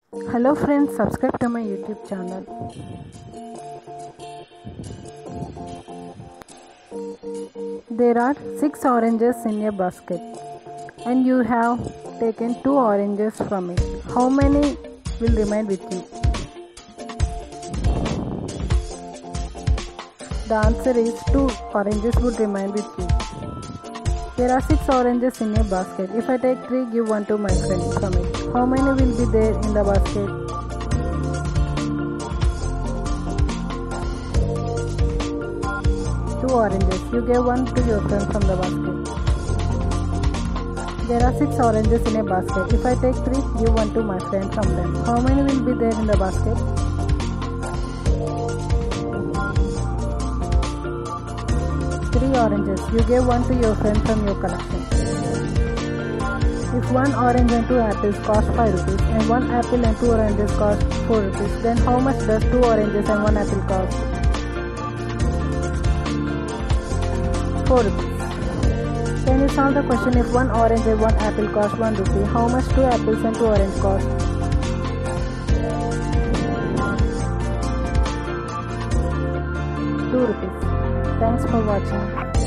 Hello friends, subscribe to my YouTube channel. There are 6 oranges in a basket and you have taken 2 oranges from it. How many will remain with you? The answer is 2 oranges would remain with you. There are 6 oranges in a basket. If I take 3, give 1 to my friend from it. How many will be there in the basket? 2 oranges. You gave 1 to your friend from the basket. There are 6 oranges in a basket. If I take 3, give 1 to my friend from them. How many will be there in the basket? 3 oranges. You gave 1 to your friend from your collection. If 1 orange and 2 apples cost 5 rupees and 1 apple and 2 oranges cost 4 rupees, then how much does 2 oranges and 1 apple cost? 4 rupees. Can you solve the question? If 1 orange and 1 apple cost 1 rupee, how much 2 apples and 2 oranges cost? 2 rupees. Thanks for watching.